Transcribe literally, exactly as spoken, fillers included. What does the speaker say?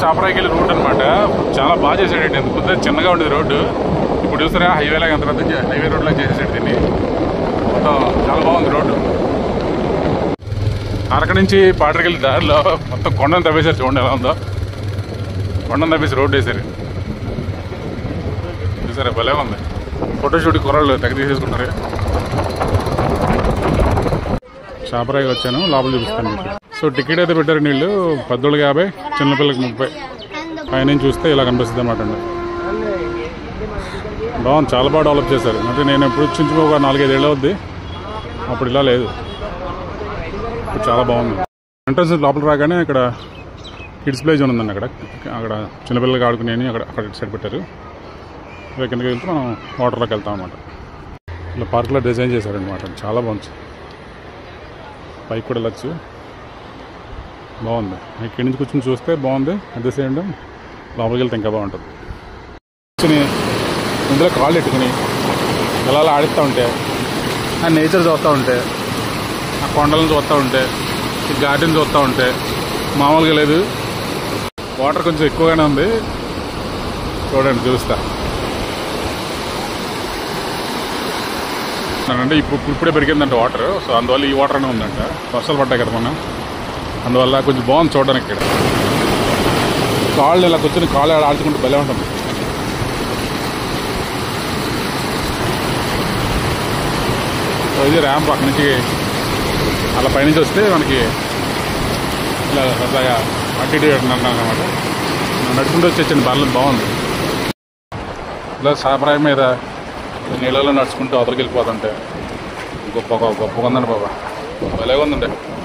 చాపరాయికి వెళ్ళి రోడ్ అనమాట. చాలా బాగా చేసాడండి. ముందే చిన్నగా ఉండేది రోడ్డు, ఇప్పుడు చూస్తారా హైవే లాగా ఎంత పెద్ద హైవే రోడ్ లాగా చేసేసాడు దీన్ని. మొత్తం చాలా బాగుంది రోడ్డు. అరక నుంచి పాటకి వెళ్ళి దారిలో మొత్తం కొండను తవ్వేశారు. చూడండి ఎలా ఉందో, కొండను తవ్వేసి రోడ్డు వేసారు. చూసారా భలే ఉంది. ఫోటోషూట్ కుర్రాళ్ళు తెగ తీసేసుకుంటారు. చాపరాయికి వచ్చాను, లోపల చూపిస్తాను మీకు. సో టికెట్ అయితే పెట్టారు నీళ్ళు, పెద్దోళ్ళకి యాభై, చిన్నపిల్లకి ముప్పై. పైన చూస్తే ఇలా కనిపిస్తుంది అన్నమాట అండి. బాగుంది, చాలా బాగా డెవలప్ చేశారు. అంటే నేను ఎప్పుడు వచ్చించి ఒక నాలుగైదు అవుద్ది, అప్పుడు ఇలా లేదు. ఇప్పుడు చాలా బాగుంది. ఎంట్రన్స్ లోపల రాగానే ఇక్కడ కిడ్స్ ప్లే జోన్ ఉందండి. అక్కడ అక్కడ చిన్నపిల్లలకి ఆడుకునే అక్కడ అక్కడ సైడ్ పెట్టారు. ఇక్కడ కిందకి వెళ్తే మనం వాటర్లోకి వెళ్తాం అన్నమాట. ఇలా పార్క్లో డిజైన్ చేశారనమాట, చాలా బాగుంది. పైకి కూడా వెళ్ళచ్చు, బాగుంది. ఇక్కడి నుంచి కూర్చొని చూస్తే బాగుంది, అట్ ద సేమ్ టైం లోపలికి వెళ్తే ఇంకా బాగుంటుంది. కూర్చొని ఇందులో కాళ్ళు పెట్టుకుని ఎలా ఆడిస్తూ ఉంటే, ఆ నేచర్ చూస్తూ ఉంటే, ఆ కొండలను చూస్తూ ఉంటే, ఈ గార్డెన్ చూస్తూ ఉంటే మామూలుగా లేదు. వాటర్ కొంచెం ఎక్కువగానే ఉంది, చూడండి చూస్తా. అంటే ఇప్పుడు ఇప్పుడే పెరిగిందంట వాటర్, సో అందువల్ల ఈ వాటర్ అనే ఉందంట. వర్షాలు పడ్డాయి కదా మనం, అందువల్ల కొంచెం బాగుంది చూడడానికి. ఇక్కడ కాళ్ళు ఇలా కూర్చొని కాళ్ళు ఆడుచుకుంటే భలే ఉంటుంది. సో ఇది ర్యాంప్. అక్కడి నుంచి అలా పైనుంచి వస్తే మనకి ఇలా సరదాగా అటు ఇటు అనమాట. నడుచుకుంటూ వచ్చేసింది, బాగా బాగుంది. ఇలా చాపరాయి మీద నీళ్ళలో నడుచుకుంటూ అవతలకి వెళ్ళిపోతుంటే గొప్ప గొప్పగా ఉందండి బాబా, భలేగా ఉందండి.